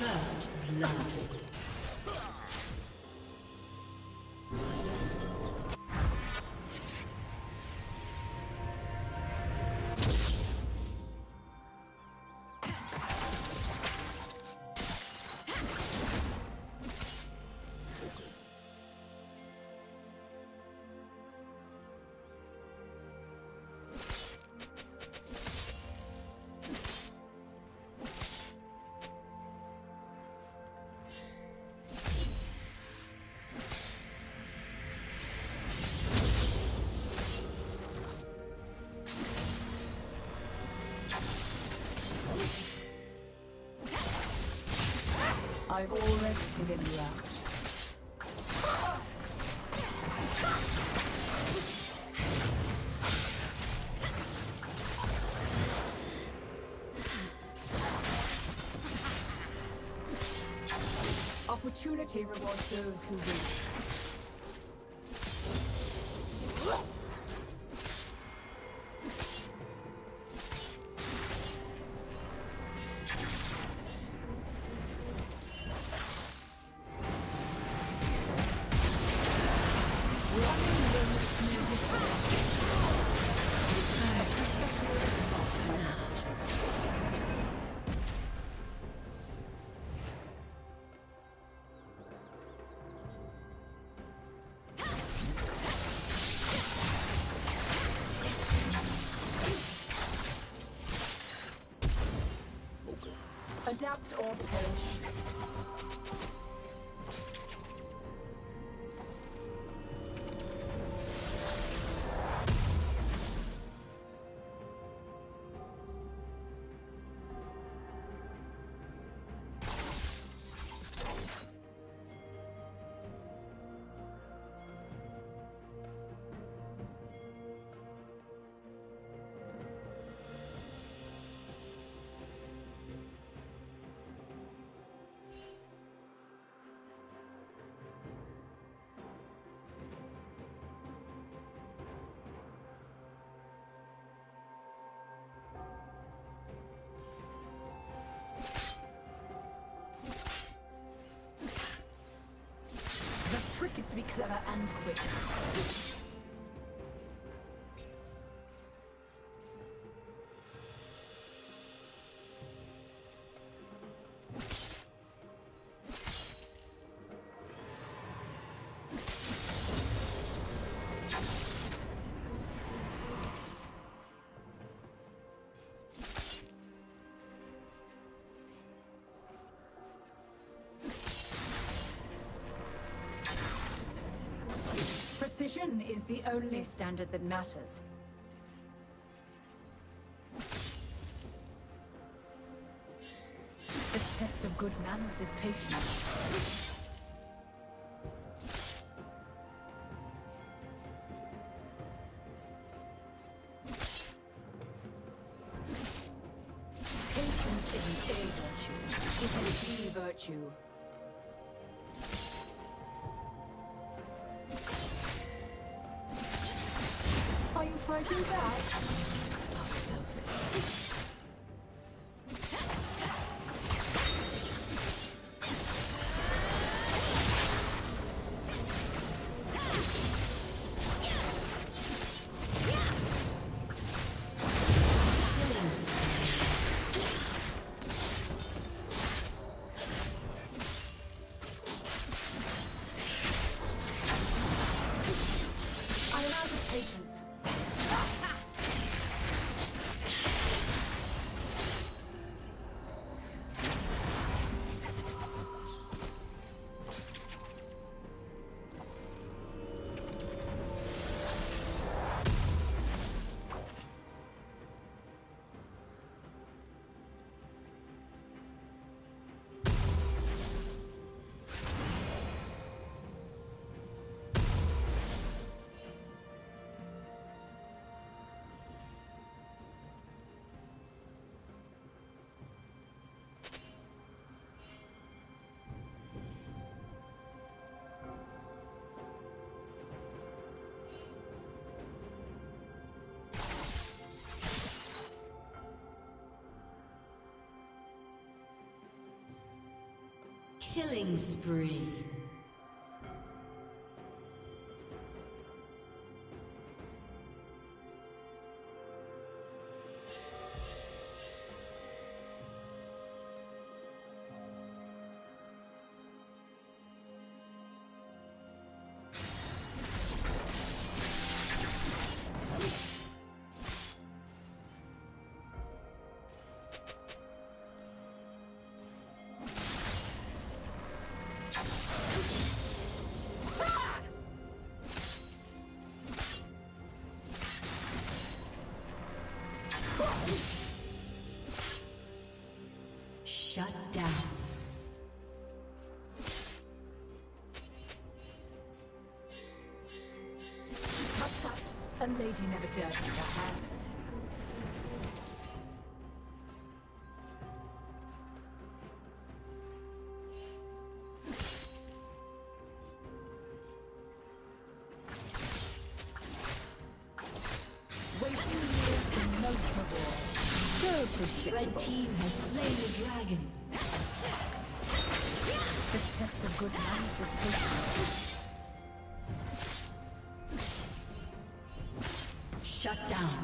First blood. I've already figured you out. Opportunity rewards those who win. Adapt or perish. The trick is to be clever and quick. Precision is the only standard that matters. The test of good manners is patience. Patience isn't a virtue, it is the virtue. Are you fighting back? How selfish. I am out of patience. Killing spree. Shut down. Tut tut, a lady never dirties her hands. Waiting is the most reward. Red team has slain the dragon. The test of good manners is taken. Shut down.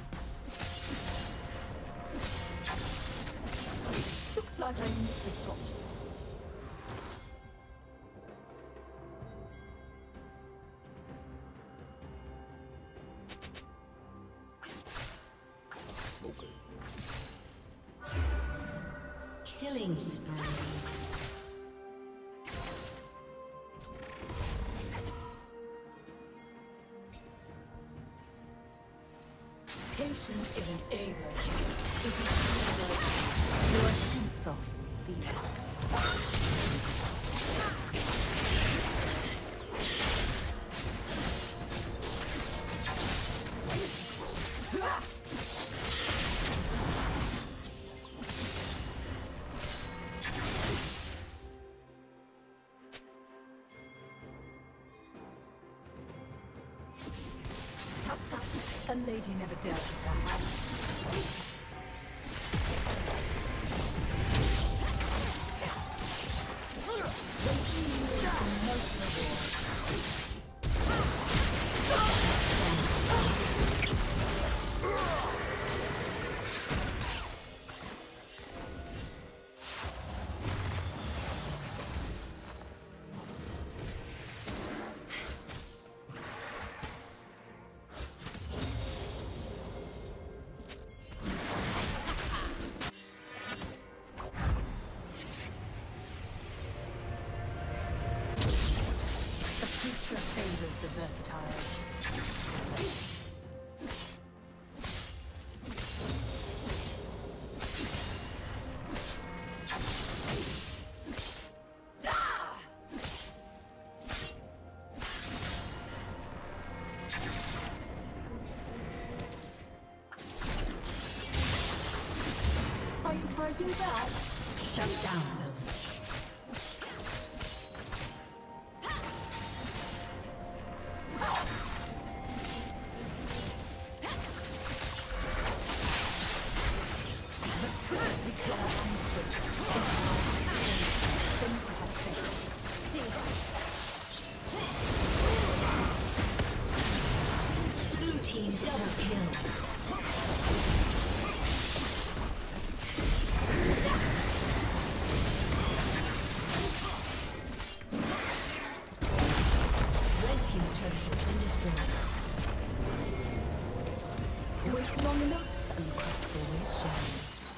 Looks like I missed the spot. Killing spree. Patience isn't a virtue. It is your attempts of fear. A lady never dirties her hands. Favors the versatile. Are you fighting back? Shut down. Blue team double kill. Wait long enough and cracks always shine.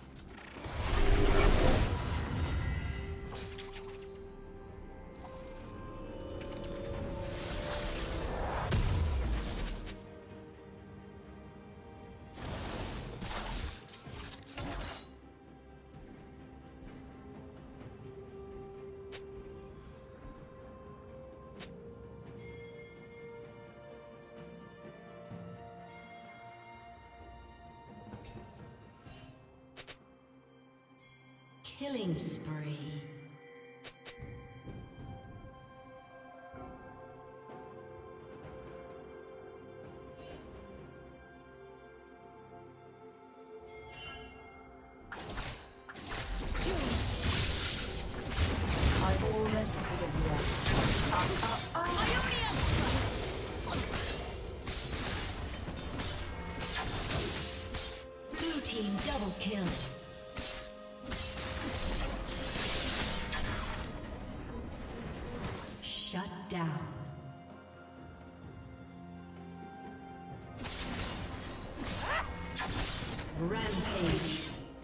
Killing spree. I Spectated of you. Blue team double kill. Shut down. Rampage.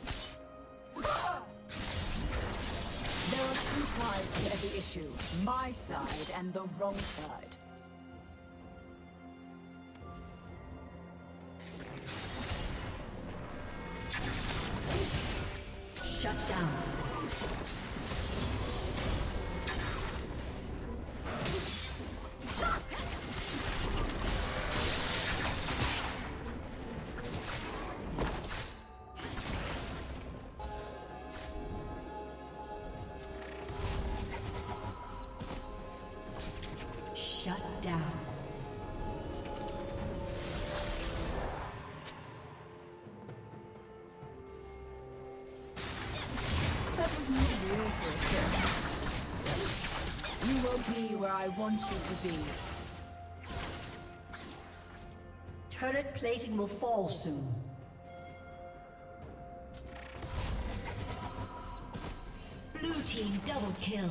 There are two sides to every issue. My side and the wrong side. Shut down. Shut down. That was not real for a You will be where I want you to be. Turret plating will fall soon. Blue team double kill.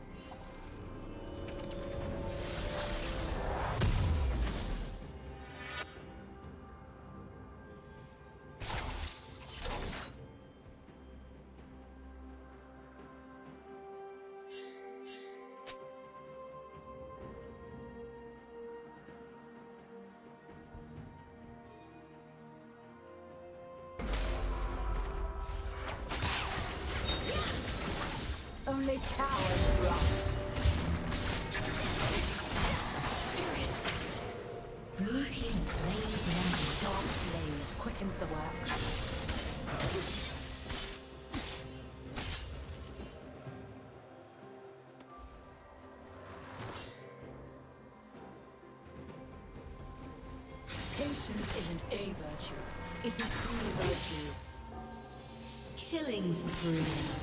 Only cowards rot. Blue team slain and Dark blade quickens the work. Patience isn't a virtue, it is the virtue. killing spree.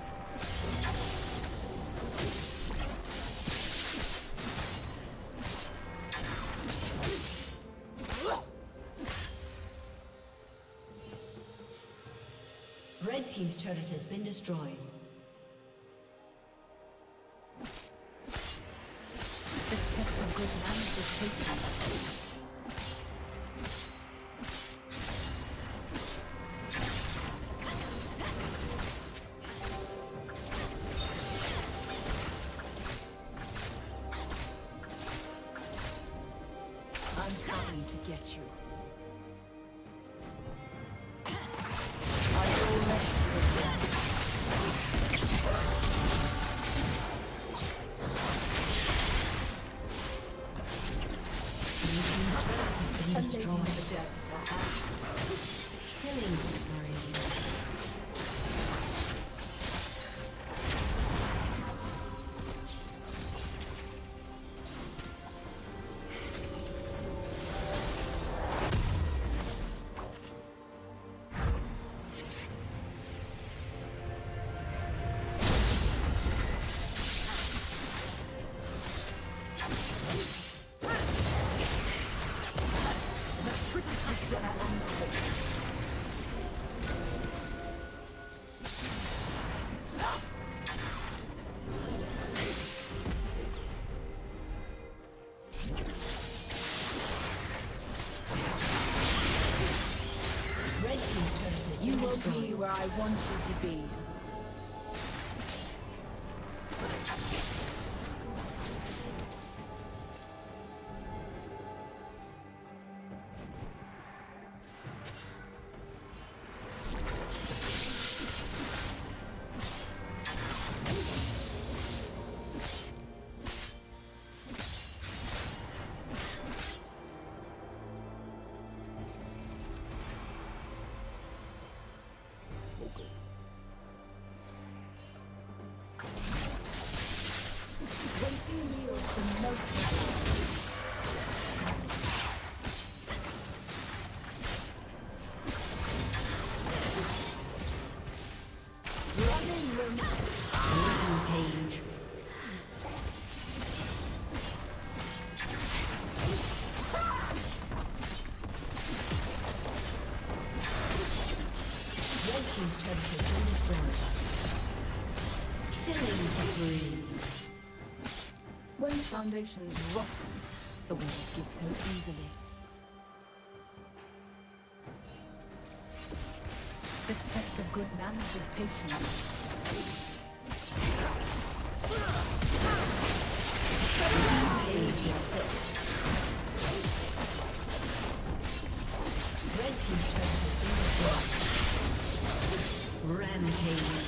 Red team's turret has been destroyed. The test of good manners is taken. I'm coming to get you. Are you ready for death? A lady in the dirt is a house. Killing spree. You will be where I want you to be. Waiting yields the most Running room. Rampage. When foundations rotten, the walls give so easily. The test of good manners is patience. Red team's turret has been destroyed. Rampage.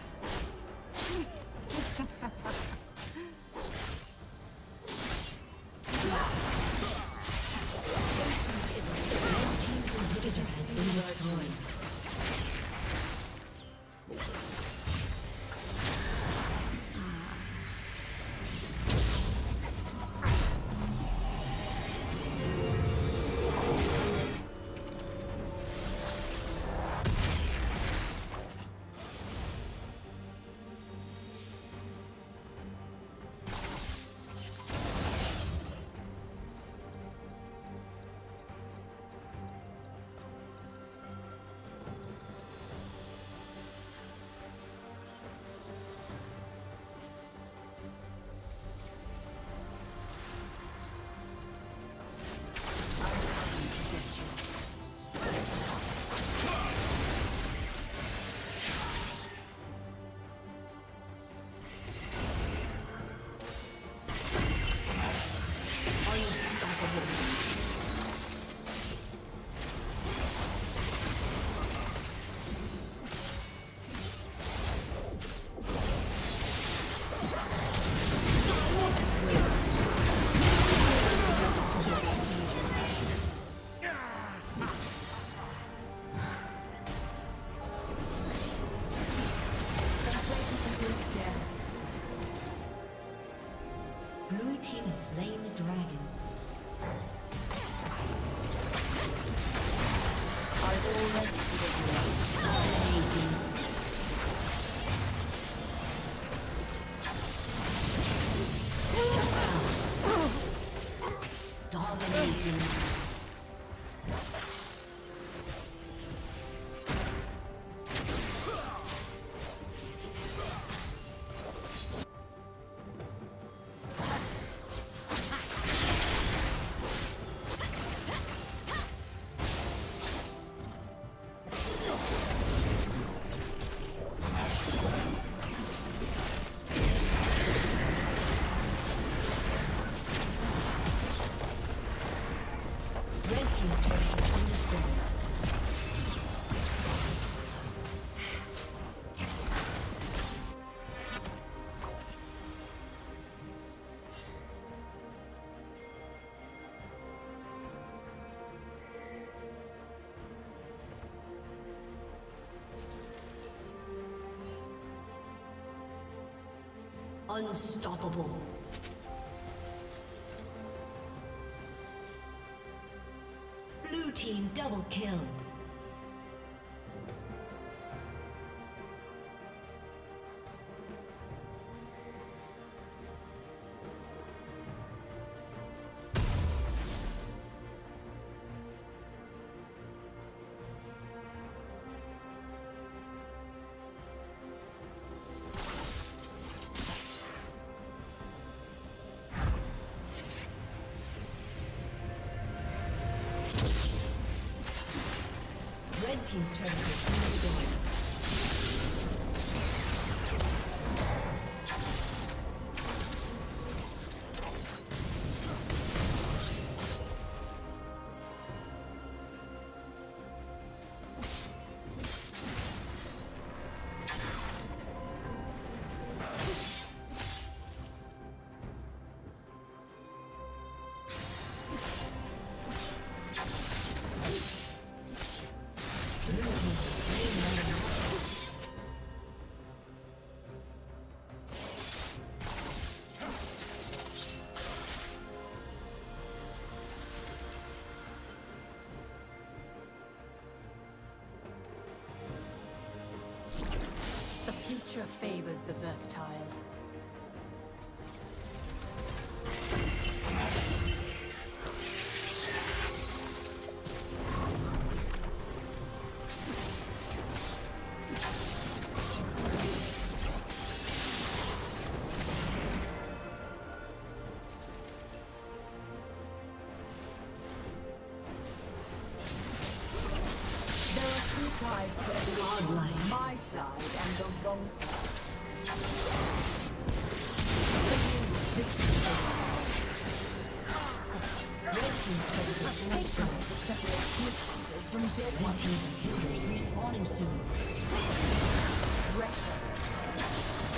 Slain the dragon. I've already Dominating. Unstoppable. Blue team double kill. Red team's turret has been destroyed. Nature favors the versatile. My side and the wrong side. Red team's turret is patience that separates good hunters from dead ones. Respawning soon. Reckless.